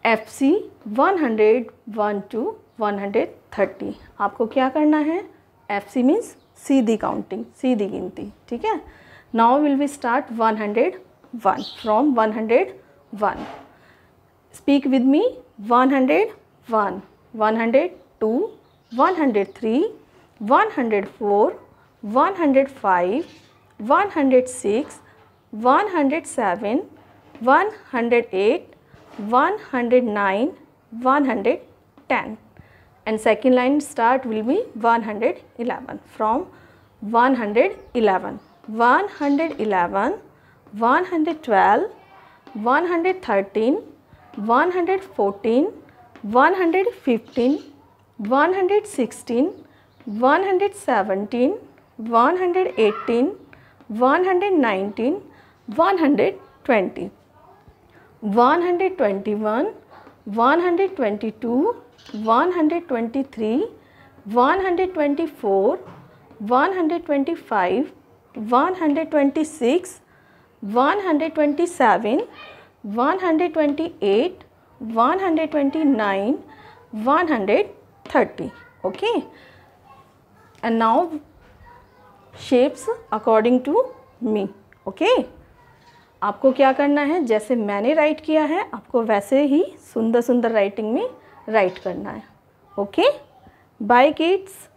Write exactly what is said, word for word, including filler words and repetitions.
F C one hundred one to one hundred thirty. आपको क्या करना है, एफ सी मीन्स सीधी काउंटिंग, सीधी गिनती, ठीक है। Now will we start one hundred one from one hundred one. Speak with me, one hundred one, one hundred two, one hundred three, one hundred four, one hundred five, one hundred six, one hundred seven, one hundred eight, one hundred nine, one hundred ten, and second line start will be one hundred eleven from one hundred eleven, one hundred eleven, one hundred twelve, one hundred thirteen, one hundred fourteen, one hundred fifteen, one hundred sixteen, one hundred seventeen, one hundred eighteen, one hundred nineteen, one hundred twenty. one hundred twenty-one, one hundred twenty-two, one hundred twenty-three, one hundred twenty-four, one hundred twenty-five, one hundred twenty-six, one hundred twenty-seven, one hundred twenty-eight, one hundred twenty-nine, one hundred thirty. Okay, and now shapes according to me. Okay, आपको क्या करना है, जैसे मैंने right किया है आपको वैसे ही सुंदर सुंदर राइटिंग में राइट करना है। Okay, bye kids.